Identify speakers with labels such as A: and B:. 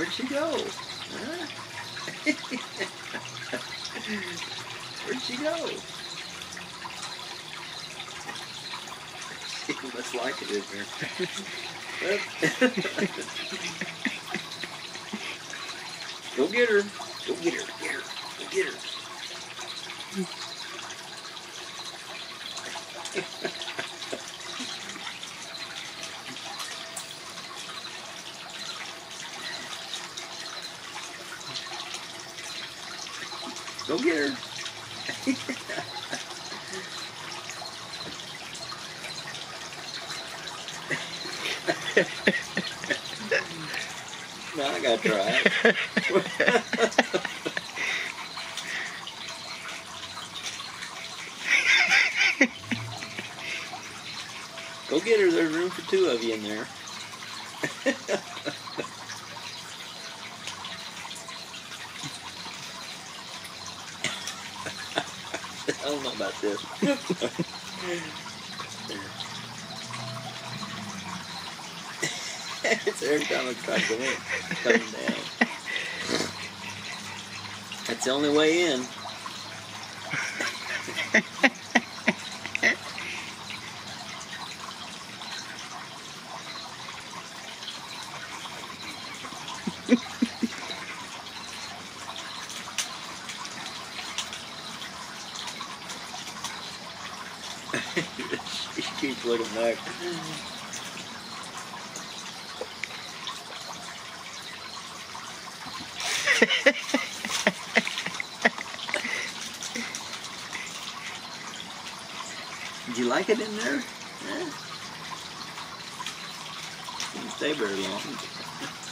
A: Where'd she go? Huh? Where'd she go? She must like it in here. Go get her. Go get her. Get her. Go get her. Go get her. Now I gotta try it. Go get her. There's room for two of you in there. I don't know about this. It's every time I try to go in, it's coming down. That's the only way in. She keeps looking back. Did you like it in there? Yeah. Didn't stay very long.